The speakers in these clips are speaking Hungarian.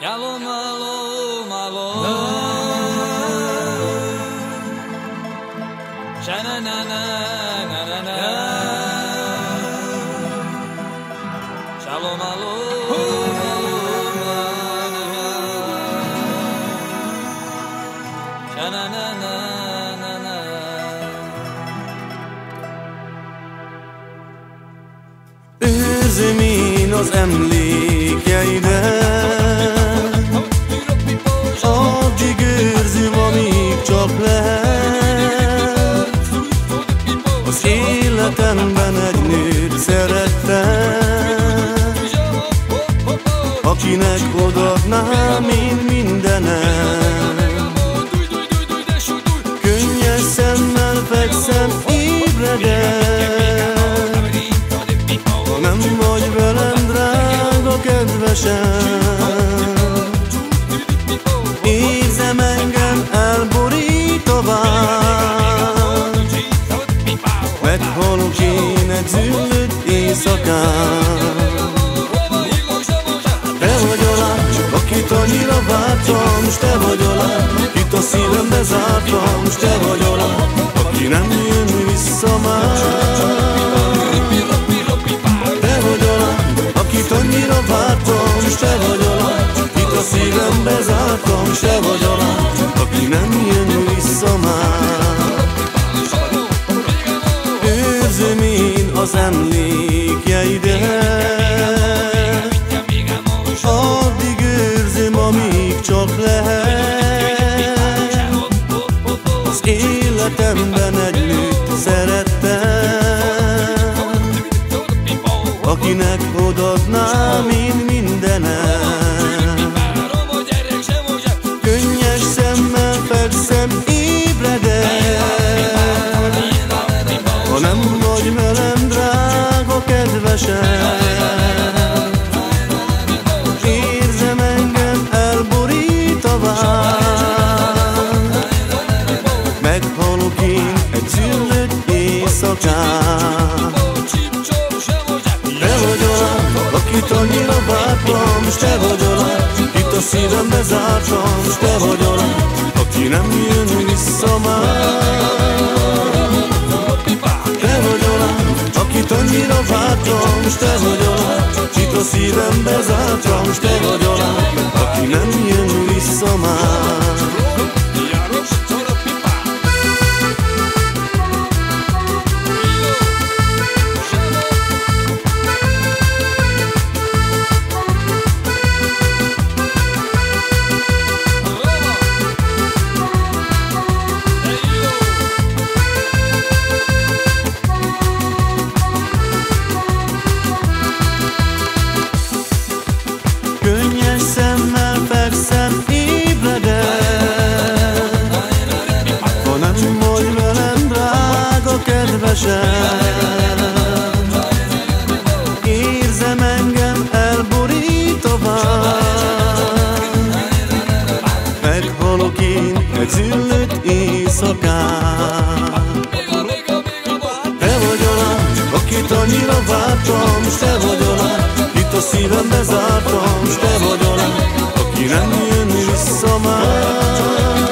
Malo, malo, malo. Sha-na-na-na-na-na-na. Shalom, malo. Sha-na-na-na-na-na. Őrzöm én az emlékeidet, addig őrzöm, amíg csak lehet. Az életemben egy nőt szerettem, akinek odaadnám én mindenem. Könnyes szemmel fekszem, ébredek, ha nem vagy velem, drága kedvesem. Érzem, engem elborít a vágy, meghalok én egy züllött éjszakán. Te vagy a lány, akit annyira vártam, s te vagy a lány, kit a szívembe zártam, s te vagy a lány, aki nem jön vissza már. Te vagy a lány, akit annyira vártam, s te vagy a lány, kit a szívembe zártam, s te vagy a lány, aki nem jön vissza már. Őrzöm én az emlékeidet, addig őrzöm, amíg csak lehet. Az életemben egy nőt szerettem, akinek odaadnám én mindenem. Könnyes szemmel fekszem, ébredek, ha nem vagy velem, drága kedvesem. Érzem, engem elborít a vágy, meghalok én egy züllött éjszakán. Te vagy a lány, akit annyira vártam, s te vagy a lány, kit a szívembe zártam, s te vagy a lány, aki nem jön vissza már. Te vagy a lány, akit annyira vártam, s te vagy a lány, kit a szívembe zártam, s te vagy a lány, aki nem jön vissza már. Könnyes szemmel fekszem, ébredek, ha nem vagy velem, drága kedvesem. Érzem, engem elborít a vágy, meghalok én egy züllött éjszakán. Te vagy a lány, akit annyira vártam, s te vagy a lány, kit a szívembe zártam, s te vagy a lány, aki nem jön vissza már.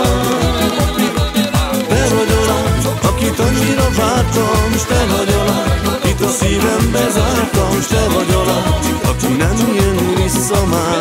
Te vagy a lány, akit annyira vártam, s te vagy a lány, kit a szívembe zártam, s te vagy a lány, aki nem jön vissza már.